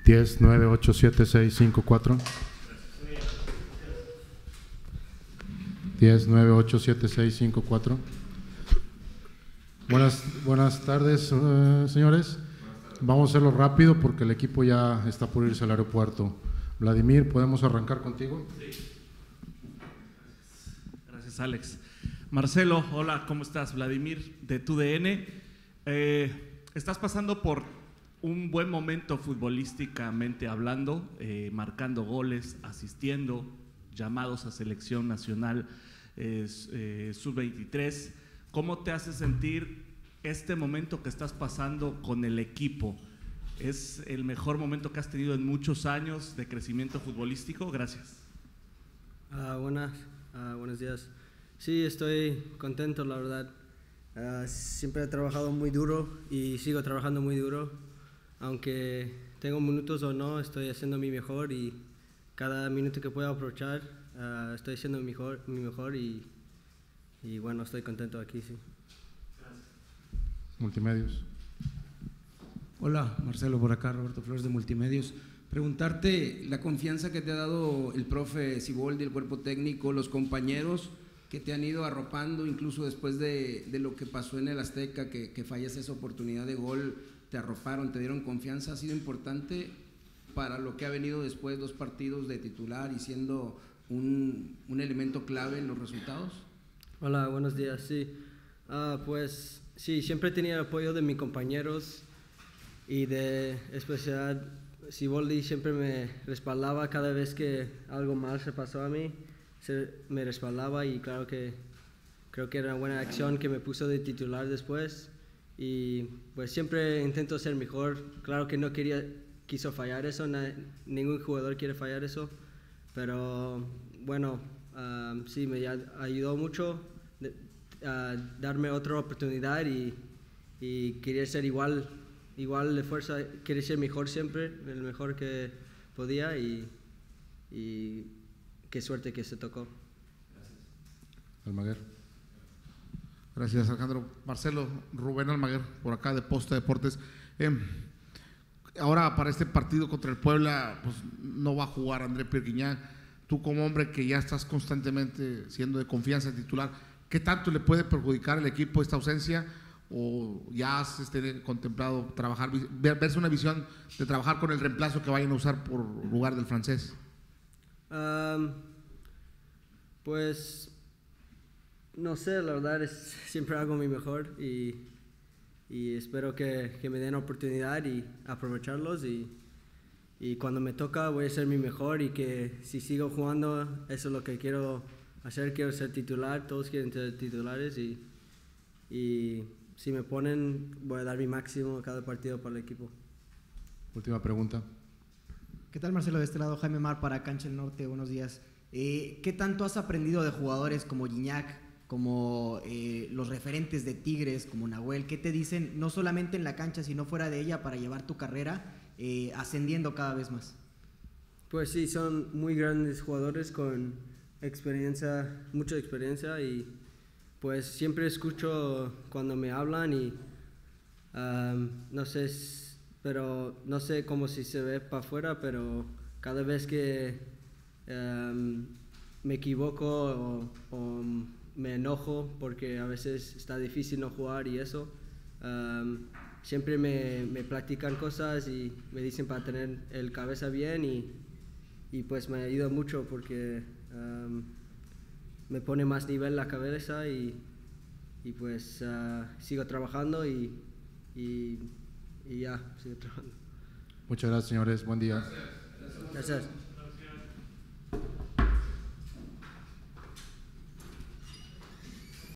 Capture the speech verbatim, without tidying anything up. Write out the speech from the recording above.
diez nueve ocho siete seis cinco cuatro. diez nueve ocho siete seis cinco cuatro. Buenas, buenas tardes, uh, señores. Vamos a hacerlo rápido porque el equipo ya está por irse al aeropuerto. Vladimir, ¿podemos arrancar contigo? Sí. Gracias, Alex. Marcelo, hola, ¿cómo estás? Vladimir, de T U D N. Eh, estás pasando por un buen momento futbolísticamente hablando, eh, marcando goles, asistiendo, llamados a selección nacional eh, eh, sub veintitrés. ¿Cómo te hace sentir este momento que estás pasando con el equipo? ¿Es el mejor momento que has tenido en muchos años de crecimiento futbolístico? Gracias. Uh, buenas, uh, buenos días. Sí, estoy contento, la verdad. Uh, siempre he trabajado muy duro y sigo trabajando muy duro. Aunque tengo minutos o no, estoy haciendo mi mejor y cada minuto que puedo aprovechar, uh, estoy haciendo mi mejor, mi mejor y, y bueno, estoy contento aquí, sí. Gracias. Multimedios. Hola, Marcelo, por acá, Roberto Flores de Multimedios. Preguntarte la confianza que te ha dado el profe Siboldi, el cuerpo técnico, los compañeros que te han ido arropando, incluso después de, de lo que pasó en el Azteca, que, que fallas esa oportunidad de gol, te arroparon, te dieron confianza. ¿Ha sido importante para lo que ha venido después, dos partidos de titular y siendo un, un elemento clave en los resultados? Hola, buenos días, sí. Uh, pues sí, siempre tenía el apoyo de mis compañeros y de especial Siboldi siempre me respaldaba cada vez que algo mal se pasó a mí, se, me respaldaba y claro que creo que era una buena acción que me puso de titular después y pues siempre intento ser mejor. Claro que no quería, quiso fallar eso, na, ningún jugador quiere fallar eso, pero bueno, um, sí me ayudó mucho a uh, darme otra oportunidad y, y quería ser igual. Igual de fuerza, quería ser mejor siempre, el mejor que podía y, y qué suerte que se tocó. Gracias. Almaguer. Gracias, Alejandro. Marcelo, Rubén Almaguer, por acá de Posta Deportes. Eh, ahora para este partido contra el Puebla, pues no va a jugar André Pierre Gignac. Tú como hombre que ya estás constantemente siendo de confianza titular, ¿qué tanto le puede perjudicar al equipo esta ausencia? ¿O ya has este, contemplado trabajar, ver, verse una visión de trabajar con el reemplazo que vayan a usar por lugar del francés? Um, pues no sé, la verdad es siempre hago mi mejor y, y espero que, que me den oportunidad y aprovecharlos y, y cuando me toca voy a ser mi mejor y que si sigo jugando eso es lo que quiero hacer, quiero ser titular, todos quieren ser titulares y, y si me ponen, voy a dar mi máximo cada partido para el equipo. Última pregunta. ¿Qué tal, Marcelo? De este lado, Jaime Mar para Cancha del Norte. Buenos días. Eh, ¿Qué tanto has aprendido de jugadores como Gignac, como eh, los referentes de Tigres, como Nahuel? ¿Qué te dicen, no solamente en la cancha, sino fuera de ella, para llevar tu carrera eh, ascendiendo cada vez más? Pues sí, son muy grandes jugadores con experiencia, mucha experiencia y pues siempre escucho cuando me hablan y um, no sé, pero no sé cómo si se ve para afuera, pero cada vez que um, me equivoco o, o me enojo porque a veces está difícil no jugar y eso, um, siempre me, me platican cosas y me dicen para tener el cabeza bien y, y pues me ayuda mucho porque um, me pone más nivel la cabeza y, y pues uh, sigo trabajando y, y, y ya, sigo trabajando. Muchas gracias, señores. Buen día. Gracias. Gracias.